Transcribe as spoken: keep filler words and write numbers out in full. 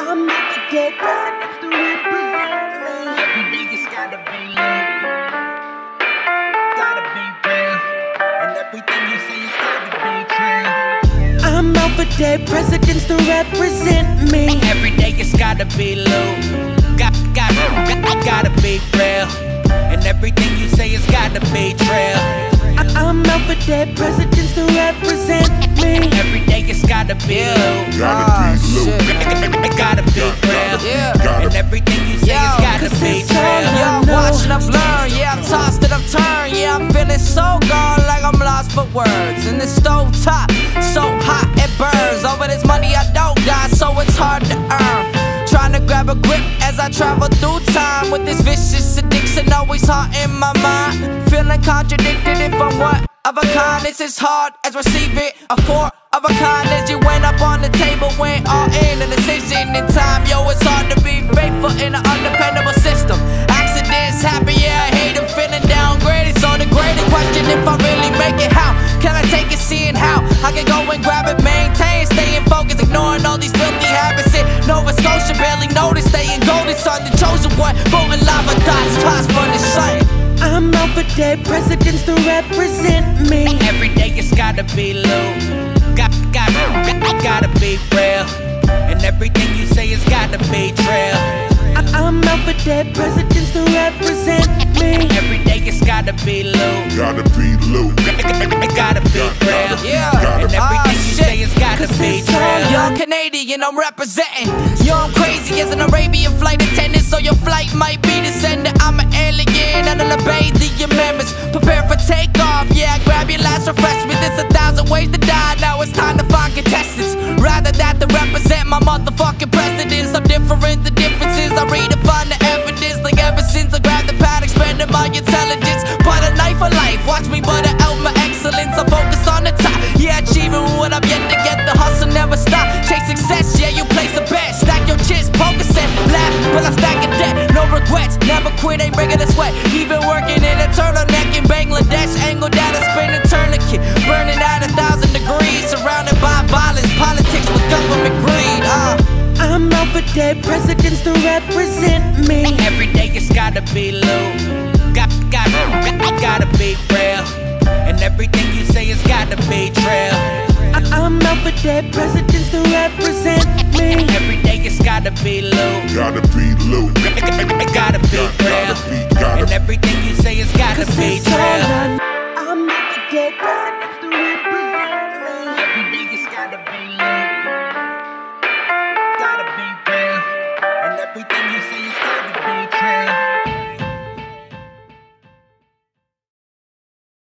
I'm not the dead presidents to represent me. Every day it's gotta be gotta be real, and everything you say is gotta be true. I'm out for dead presidents to represent me. Every day it's gotta be low. Got, got, gotta be real, and everything you say is gotta be true. I, I'm out for dead presidents to represent me. Every day it's gotta be low. Gotta be low. It gotta be real, yeah. And everything you say is gotta be real. Yeah, I'm watching, I've learned. Yeah, I've tossed and I've turned. Yeah, I'm feeling so gone, like I'm lost for words. In the stove top, so hot it burns. Over this money I don't got, so it's hard to earn. Trying to grab a grip as I travel through time, with this vicious addiction always haunting my mind. Feeling contradicted if I'm one of a kind. It's as hard as receiving a four of a kind. As you went up on the table, went all in a decision in time. Yo, it's hard to be faithful in an undependable system. Accidents happen, yeah, I hate them. Feeling downgraded, so the greater question if I really make it. How can I take it, seeing how I can go and grab it, maintain, staying focused, ignoring all these filthy habits. In Nova Scotia, barely noticed, staying golden son, the chosen one, voting lava dots, tossed from the sun. I'm out for dead presidents to represent me. Every day it's gotta be low. Got, got, gotta be real, and everything you say is gotta be true. I, I'm out for dead presidents to represent me. Every day it's gotta be low. Gotta be low. It gotta be real, yeah. And everything you say is gotta be true. Yo, I'm Canadian, I'm representing. Yo, I'm crazy as an Arabian flight attendant, so your flight might be descendant. I'm an alien, and I'll obey the amendments. Prepare for takeoff, yeah, grab your last refreshment. There's a thousand ways to die, now it's time to find contestants. Rather that to represent my motherfucking precedents. I'm different, the differences, I redefine the evidence. Like ever since I grabbed the pad, expanded my intelligence. But a knife for life, watch me butter out my excellence. I focus on the top, yeah, achieving what I've yet to get. The hustle never stop, chase success, yeah, you place a bet. Stack your chips, focus and laugh, but I'm stacking debt. No regrets, never quit, ain't breaking a sweat. Even working in a turtleneck in Bangladesh. Angle down and spin a tourniquet, burning at a thousand degrees. Surrounded by violence, politics with government greed. uh. I'm out for dead presidents to represent me. Every day it's gotta be low. Got, got, gotta be real, and everything you say is gotta be true. I, I'm out for dead presidents to represent me. Every day it's gotta be low. Gotta